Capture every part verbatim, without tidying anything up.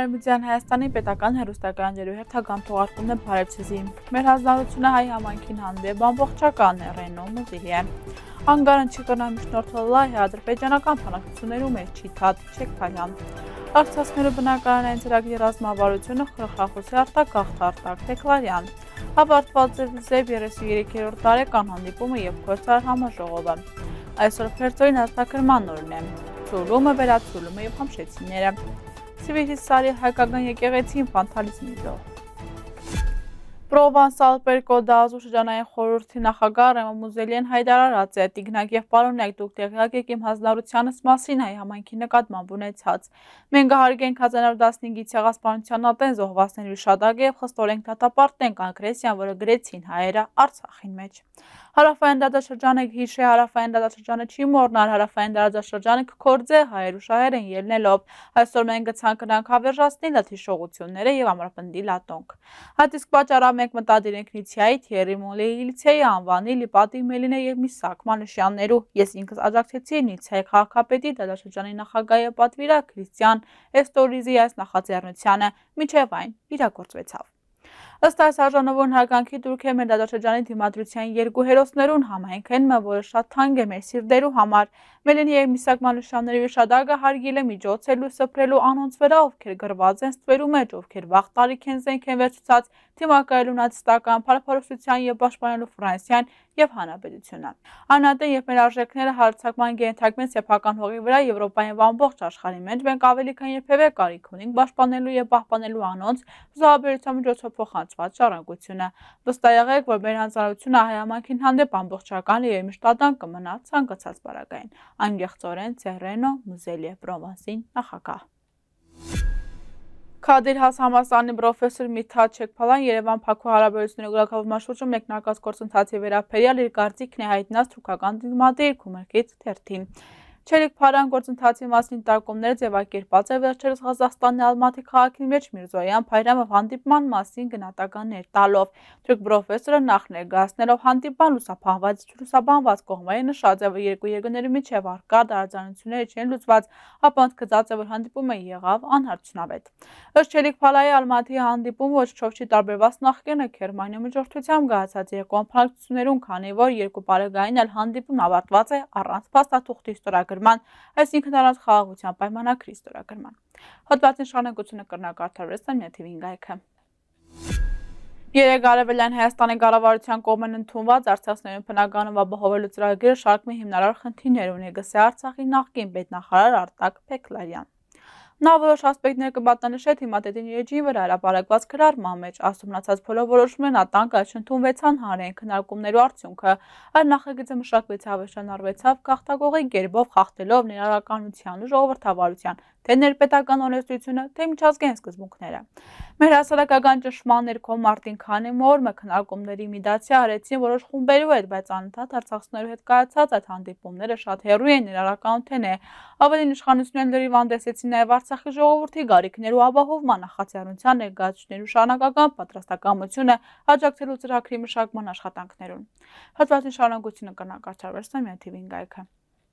Արևմտյան Հայաստանի պետական հեռուստակայաններու հերթական թողարկումն է Փարեբցեզի։ Մեր հանձնարարությունը հայ համայնքին հանդեպ ամբողջական է Ռենո Մուզիլի է։ Անգարն չի կրնամ միշնորդոլլա է ադրբեջանական փանակություններու մեջ չի թատ չեք փալյամ։ Արցախներու բնակարանային ծրագրի ռազմավարությունը խրախախուսի արտակախտ արտակ դեկլարյան։ Ավարտված է Զեբ երեսունյոթերորդ տարեկան հանդիպումը եւ գործար համաժողովը։ Այսօր Փերծորին ազատագրման օրն է։ Ցուլումը, վերացուլումը եւ համշեցիները։ Սիվիլիսարի հայկական եկեղեցի ինֆանտալիզմի զոհ։ Պրովանսալ Պերկոդազու շրջանային խորհրդի նախագահ Ռենո Մուզելիեն հայտարարած է տիկնակ եւ պարոննեք դուք տեղյակ եք իմ հանձնարարությանս մասին հայ համայնքի նկատմամբ ունեցած։ Մենք կհարգենք հազար նորը տասնհինգի ցեղասպանության ատեն զոհվածների հիշադակը եւ խստորենք դատապարտենք ագրեսիան, որը գրեցին հայերը Արցախին մեջ։ Հարավային դարաշրջանը հիշե հարավային դարաշրջանը չի մոռնալ հարավային դարաշրջանը կկործե հայեր ու շահեր են ելնելով այսօր մենք կցանկանանք հավերժացնել այդ հիշողությունները եւ ամրապնդի լատոնք այդ իսկ պատճառով մենք մտադիր ենք Նիցիայի Թիերի Մոլեի Լիցեի անվանի Լիպատի Մելինե եւ Միսակ Մանուշյաններու ես ինքս աջակցեցի Նիցիայի քաղաքապետի դարաշրջանի նախագահի պատվիրակ Քրիստիան Էստորիզի այս նախաձեռնությանը միջև այն իրագործվեցավ Ըստ այս արժանավորն հարգանքի դուրք է մեր դարաշրջանի դիմադրության երկու հերոսներուն համայնքն մը որը շատ թանկ է մեր սիրտերու համար Մելինի եւ Միսակ Մանուշյանների հիշադակը հարգել է միջոցելու սփռելու անոնց վրա ովքեր գրված են ստվերու մեջ ովքեր վաղ տարիք են զենք են վերցուցած թիմակայելու նացիստական փառփարոսության եւ պաշտպանելու Ֆրանսիան եւ հանրապետությունը անհատեն եւ մեր արժեքները հարցակման գենթակմեն սեփական հողի վրա Եվրոպայի ամբողջ աշխարհի մեջ մենք ավելի քան երբևէ կարիք ունենք պաշտպանելու եւ պահպանելու անոնց զոհաբերության միջոցով փոխանցված ժառանգությունը վստահ որ մեր հանձնարարությունը հայ համայնքին հանդեպ ամբողջական եւ մշտական կմնա ցանկացած բարակային անգեղծորեն Ռենո Մուզելի Պրովանսին նախագահ Քադիր Հաս համալսարանի պրոֆեսոր Միթաթ Չեքփալյան Երևան Փաքու հարաբերությունների գլխավոր մաշուրջում մեկնարկած գործընթացի վերաբերյալ իր կարծիքն է հայտնած թուրքական դիմադիր Քումերքից թերթին Չելիկ Փարան գործընթացի մասին տարկումները ձևակերպած է վերջերս Ղազախստանի Ալմատի քաղաքի մեջ Միրզոյան Փայրամով հանդիպման մասին գնահատականներ տալով թուրք պրոֆեսորը նախ ներկայացնելով հանդիպան լուսաբանված լուսաբանված կողմերը նշած է որ երկու երկրների միջև առկա տարաձայնությունները չեն լուծված ապա ընդգծած է որ հանդիպումը եղավ անհարցունավետ ըստ Չելիկ Փալայի Ալմատի հանդիպումը ոչ չով չի տարբերված նախկինը Գերմանիայի միջոցությամբ գահացած երկու ամփոփություններուն քանի որ երկու բարեկային էլ հանդիպումն ավարտված է առանց փաստաթուղթի ստորագրման այսինքն առանց խաղաղության պայմանագրի ստորագրման հոդվածին շարունակությունը կրնակարդարվեց նյութին գայքը Երեք արևելյան Հայաստանի կառավարության կողմեն ընդունված Արցախներուն բնականոն ապահովելու ծրագիրը շարք մի հիմնարար խնդիրներ ունի գսե Արցախի նախկին պետնախարար Արտակ Փեքլարյան Նա որոշ ասպեկտներ կմատնանշե թիմադետին իրեջին վրա հրապարակված քրարման մեջ ասումնացած բոլոր որոշումներն ատանկ չընդունվեցան հանրային քննարկումներու արդյունքը այլ նախագիծը մշակվեց հավերժանարվեցավ գաղթակողի գերբով խախտելով ներառականության ու ժողովրդավարության թե ներպետական օրենսդրությունը թե միջազգային սկզբունքները Մեր հասարակական ճնշման ներքո Մարտին քանի մոր քննարկումների միդացիա արեցին որոշ խումբերու հետ բայց անընդհատ արցախցիներու հետ կայացած այդ հանդիպումները շատ հեռու են ներառականութեն է ավելին իշխանությունները լրիվ անդեսեցին նաև Արցախի ժողովրդի գարիքներու ապահովման նախաձեռնության ներկայացուցիչներու շարունակական պատրաստակամությունը աջակցելու ծրագրի մշակման աշխատանքներուն հատվածի շարունակությունը կրնակարդարվեց նյութին գայքը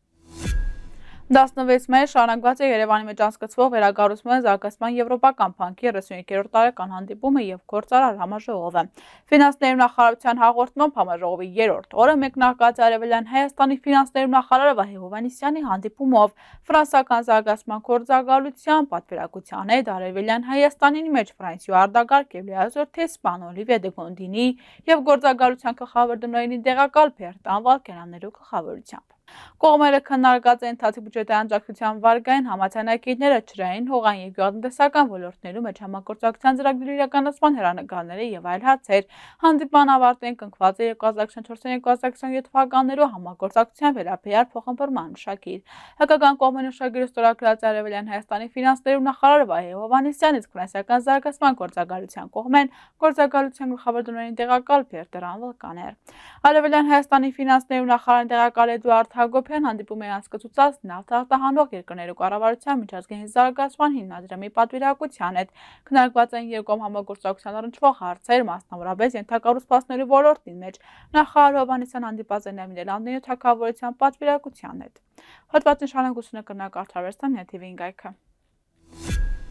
տասնվեց մեյ շարունակված է Երևանի մեջ անցկացվող վերակառուցման զարգացման եվրոպական բանկի երեսունյոթերորդ տարեկան հանդիպումը եւ գործարար համաժողովը։ Ֆինանսների նախարարության հաղորդմամբ համաժողովի երրորդ օրը մեկնարկած Արևելյան Հայաստանի ֆինանսների նախարար Վահե Հովհաննիսյանի հանդիպումով ֆրանսիական զարգացման գործակալության պատվիրակության հետ Արևելյան Հայաստանի մեջ Ֆրանսիու արտագաղթ եւ լիազոր տեսփան Օլիվիե դե Գոնդինի եւ գործակալության գլխավոր տնօրենի տեղակալ Բերտան Վալկենյաններու գլխավորությամբ Կողմերը քննարկած են ընթացիկ բյուջետային աջակցության վարկային համաձայնագիրները ջրային, հողային եւ գյուղատնտեսական ոլորտներում մեջ համագործակցության ծրագրերի իրականացման հեռանկարները եւ այլ հարցեր։ Հանդիպման ավարտին կնքված է երկու հազար քսաներորդ երկու հազար քսաներկու թվականներու համագործակցության վերաբերյալ փոխըմբռնման շագիր։ Հակական կողմերը շագիրը ստորագրած Արևելյան Հայաստանի ֆինանսներու նախարար Վահե Հովհաննիսյանն իսկ ֆրանսիական զարգացման գործակալության կողմեն գործակալության գլխավոր տնօրենի տեղակալ Բերտան Վալկաներ։ Արևելյան Հայաստանի ֆինանսներու նախարարի տեղակալ Էդուարդ Հակոբյան հանդիպում է անցկացուցած նավթ արտահանող երկրներու կառավարության միջազգային զարգացման հիմնադրամի պատվիրակության հետ քննարկված են երկկողմ համագործակցության առնչվող հարցեր, մասնավորապես ենթակառուցվածքների ոլորտի մեջ նախարար Հովհաննիսյանը հանդիպած է նաև Նիդերլանդների թագավորության պատվիրակության հետ։ Հոդվածի շարունակությունը կրնակարդարվեց նյութին գայքը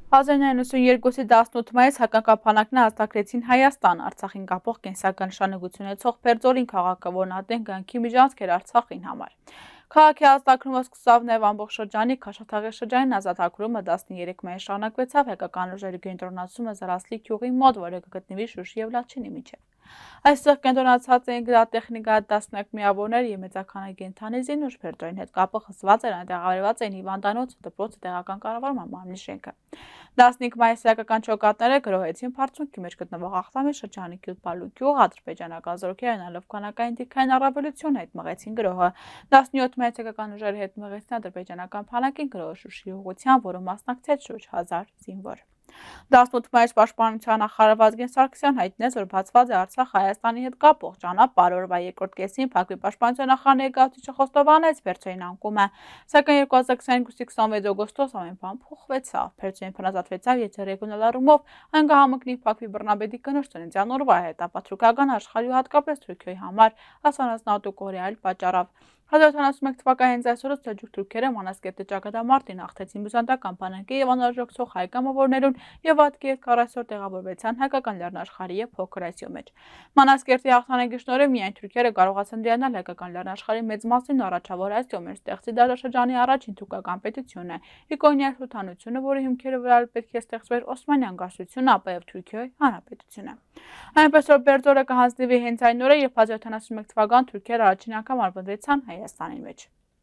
հազար իննսուն ութ տասնութ մայիս հայկական բանակները հաստատեցին Հայաստան, Արցախին կապող կենսական նշանակություն ունեցող Բերձորին քաղաքը, որն ատենգանքի միջանցք էր Արցախին համար։ Քաղաքի հաստատումը սկսավ Նև ամբողջ շրջանի Քաշաթաղի շրջանին ազատագրումը տասներեք մայիս շարունակվեցավ հայկական ուժերի կենտրոնացումը Զարասլի գյուղի մոտ, որը կգտնվի Շուշի և Լաչինի միջև։ Այստեղ կենտրոնացած էին գրատեխնիկա տասնյակ միավորներ և մեծաքանակ կենդանի զինուժ, Բերձորին հետ կապը խզված էր, այնտեղ ավերված էին հիվանդանոցը, դպրոցը, տեղական կառավարման մարմնի շենքը։ տասնհինգ մայիսի հայկական ջոկատները գրոհեցին Փարցունքի մեջ գտնվող Ախտամի շրջանի Գյուլպալու գյուղ, ադրբեջանական զորքերը անալով քանակային դիրքային առավելություն հետ մղեցին գրոհը։ տասնյոթ մայիսի հայկական ուժերի հետ մղեցին ադրբեջանական բանակին գրոհը Շուշի ուղղությամբ, որը մասնակցեց շուրջ հազար զինվոր։ տասնութ մայիս պաշտպանության նախարար Վազգեն Սարգսյանն հայտնեց, որ բացված է Արցախ Հայաստանի հետ կապող ճանապարհ, օրվա երկրորդ կեսին Բաքվի պաշտպանության նախարար ներկայացուցիչը խոստովանեց Բերձորին անկումը, սակայն երկու հազար քսաներկուսի քսանվեց օգոստոս ամեն բան փոխվեցավ, Բերձորին փնազատվեցավ եթերեգիոնալ առումով, այն կհամընկնի Բաքվի բռնաբեդի կնոջ ծննդյան օրվա հետ, ապա թուրքական աշխարհի ու հատկապես Թուրքիայի համար ասանասնատու կորեալ պատճառավ։ հազար ութ ութ մեկ թվականի հենց այսօրը սելջուկ թուրքերը Մանասկերտի ճակատամարտին հաղթեցին բյուզանդական բանակի և անհաջողցող հայ կամավորներուն և Ատկի հետ քառասյոր տեղավորվեցան հայկական լեռնաշխարհի և Փոքր Ասիո մեջ։ Մանասկերտի հաղթանակի շնորհիվ միայն թուրքերը կարողացան դիրանալ հայկական լեռնաշխարհի մեծ մասին առաջավոր Ասիո մեջ ստեղծի դարաշրջանի առաջին թուրքական պետությունը, Իգոնիա սուլթանությունը, որի հիմքերի վրա պետք է ստեղծվեր Օսմանյան կայսրությունը, ապա և Թուրքիայի հանրապետությունը։ Այնպես որ Բերձորը կհանձնվի հենց այն օրը, երբ հազար ութ ութ մեկ թվականին թուրքերը առաջին անգամ արբանտեցան Հայաստանի մեջ։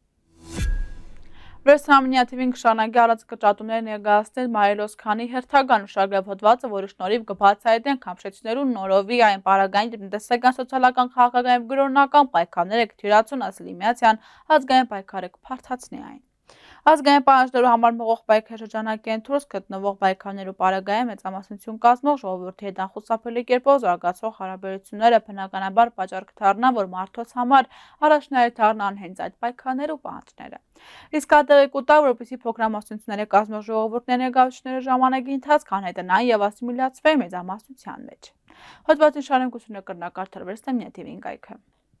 Վերսամնյա թիվին կշարունակի առանց կրճատումներ ներկայացնել Մարիելոս Քանի հերթական ուշագրավ հոդվածը, որի շնորհիվ կբացահայտեն Քամշեցիներու նորովի այն պարագային տնտեսական, սոցիալական, քաղաքական և գրոնական պայքարները կթյուրացուն ասել իմիացիան ազգային պայքարը կփարթացնի այն։ Ազգային պահանջներու համար մղող պայքարի շրջանակային դուրս գտնվող պայքարներու պարագայում մեծամասնություն կազմող ժողովրդի հետ անխուսափելի կերպով զարգացող հարաբերությունները բնականաբար պատճառ կդառնան, որ մարդոց համար առաջնահերթ դառնան հենց այդ պայքարներու պահանջները։ Իսկ ատեղի կուտա, որպեսզի փոքրամասնությունները կազմող ժողովուրդների ներկայացուցիչները ժամանակի ընթացք անհետանան և ասիմիլյացվեն մեծամասնության մեջ։ Հոդվածի շարունակությունը կրնակարդալ Վերսամնյա թիվին կայքը։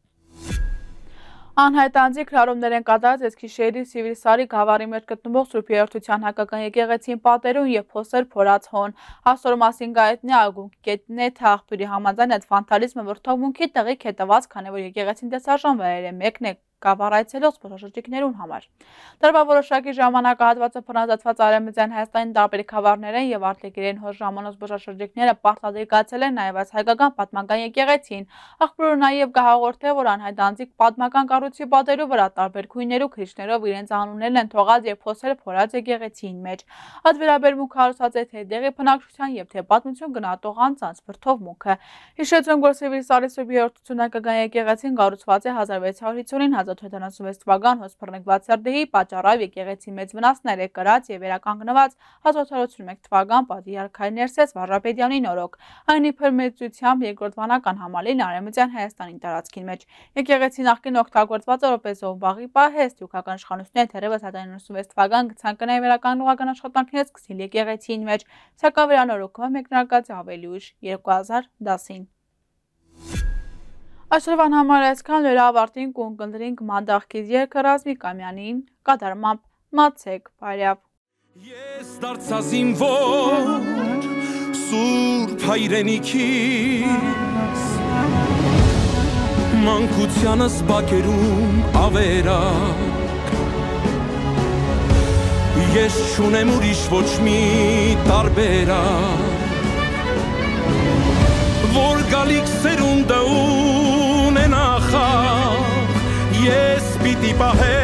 Անհայտ անձիկ հրարումներ են կատարած Էսքիշեհրի Սիվիլսարի գավառի մեջ գտնվող Սուրբ Երրորդության հայկական եկեղեցին պատերուն և փոսեր փորած հոն։ Հասոր մասին գայտնի ագունկետնեթ աղբյուրի համաձայն այդ վանդալիզմը վրդովմունքի տեղիք է տված, քանի որ եկեղեցին տեսարժան վայրեր է, մեկն է գավառայցելող զբոսաշրջիկներուն համար։ Տարվա որոշակի ժամանակահատվածը փնազատված Արևմտյան Հայաստանի տարբեր գավառներ են և արտերկրային հոր ժամանակ զբոսաշրջիկները պարտադրյալ են նաև այս հայկական պատմական եկեղեցին։ Աղբյուրը նաև կհաղորդե, որ անհայտ անձիկ պատմական կառույցի պատերու վրա տարբեր գույներու քրիչներով իրենց անուններն են թողած և փոսերը փորած եկեղեցին մեջ։ Այդ վերաբերմունքը հարուցած է թե դեղի բնակչության և թե պատմություն գնահատող անձանց վրդովմունքը։ Հիշեցնենք, որ Սիվիլսարի Սուրբ Երրորդության հայկական եկեղեցին կառուցված է հազար վեց հարյուր ութսունին հազար ութ ութ վեց թվական հոսփռնկված հրդեհի պատճառով եկեղեցի մեծ վնասներ է կրած և վերականգնված հազար ութ հարյուր ութսունմեկ թվական պատրիարքայ Ներսես Վարդապետյանին օրոք, այն իբր մեծությամբ երկրորդ վանական համալին Արևմտյան Հայաստանի տարածքին մեջ։ Եկեղեցին նախկին օգտագործված է որպես զոհբաղի պահեստ, թուրքական իշխանությունները թերևս հազար ինը ութ վեց թվականին կցանկանային վերականգնողական աշխատանքներ սկսել եկեղեցին մեջ, սակայն վերանորոգումը մեկնարկած է ավելի ուշ երկու հազար դասին։ Այսօրվան համար այսքան, լրավարտին կունկնդրինք մանդաղքիz երգը Ռազմիկ Ամյանին կատարմամբ մացեք բարյավ։ Ես դարձա զինվոր սուրբ հայրենիքիս մանկությանս բակերում ավերակ ես չունեմ ուրիշ ոչ մի տարբերակ որ գալիք սերունդը ունենա խաղ ես պիտի պահեմ